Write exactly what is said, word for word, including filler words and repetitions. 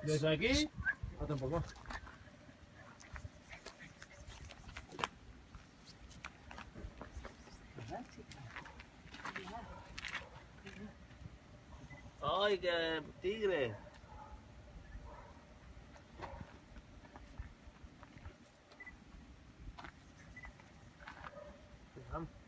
Desde aquí, hasta un poco. ¡Ay, qué tigre! Vamos.